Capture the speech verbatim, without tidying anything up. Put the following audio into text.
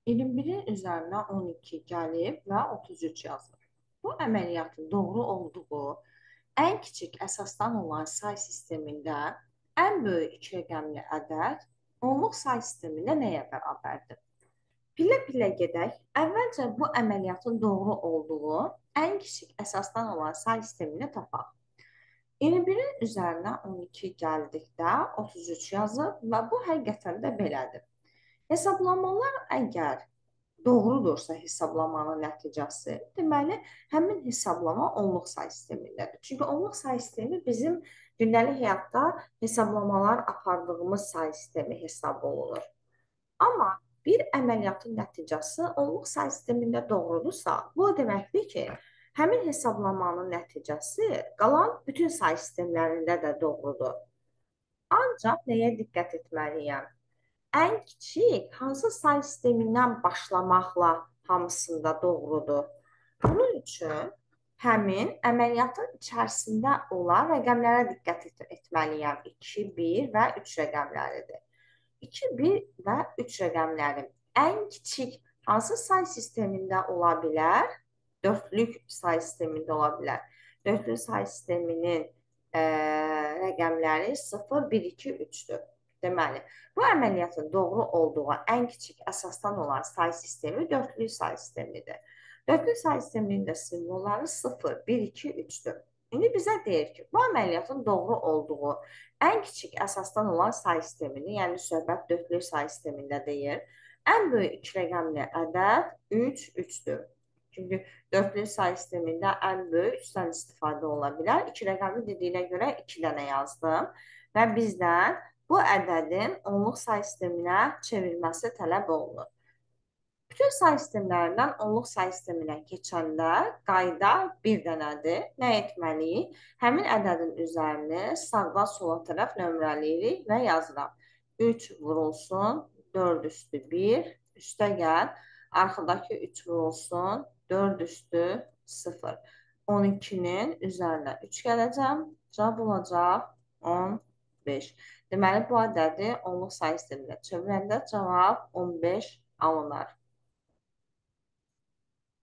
iyirmi birin üzərinə on iki gəlib və otuz üç yazılır. Bu əməliyyatın doğru olduğu ən kiçik əsasdan olan say sistemində ən böyük iki rəqəmli ədəd onluq say sistemində nəyə bərabərdir? Pillə-pillə gedək. Əvvəlcə bu əməliyyatın doğru olduğu ən kiçik əsasdan olan say sistemini tapaq. iyirmi birin üzərinə on iki gəldikdə otuz üç yazıb və bu həqiqətən də belədir. Hesablamalar əgər doğrudursa hesablamanın nəticəsi, deməli, həmin hesablama onluq say sistemindədir. Çünki onluq say sistemi bizim gündəlik həyatda hesablamalar apardığımız say sistemi hesab olunur. Amma bir əməliyyatın nəticəsi onluq say sistemində doğrudursa, bu deməkdir ki, həmin hesablamanın nəticəsi qalan bütün say sistemlərində də doğrudur. Ancaq nəyə diqqət etməliyəm? Ən kiçik hansı say sistemindən başlamaqla hamısında doğrudur? Bunun üçün həmin əməliyyatın içərisində olan rəqəmlərə diqqət et etməliyəm. iki, bir və üç rəqəmləridir. iki, bir və üç rəqəmləri ən kiçik hansı say sistemində ola bilər? Dördlük say sistemində ola bilər. Dördlük say sisteminin ə, rəqəmləri sıfır, bir, iki, üçdür. Deməli, bu əməliyyatın doğru olduğu ən kiçik əsasdan olan say sistemi dördlük say sistemidir. Dördlük say sisteminin də simvolları sıfır, bir, iki, üçdür. İndi bizə deyir ki, bu əməliyyatın doğru olduğu ən kiçik əsasdan olan say sistemini, yəni söhbət dördlük say sistemində deyir. Ən böyük iki rəqəmli ədəd üç, üçdür. Çünki dördlük say sistemində ən böyük üçdən istifadə ola bilər. iki rəqəmli dediyinə görə iki dənə yazdım və bizdən bu ədədin onluq say sisteminə çevrilməsi tələb olunur. Bütün say sistemlərindən onluq say sisteminə keçəndə qayda bir dənədir. Nə etməliyik? Həmin ədədin üzərini sağdan sola tərəf nömrələyirik və yazıram. üç vurulsun, dörd üstü bir, üstə gəl. Arxadakı üç vurulsun, dörd üstü sıfır. on ikinin üzərinə üç gələcəm. Cavab olacaq on beş. Deməli, bu ədədi onluq say sisteminə çevirəndə cavab on beş alınır.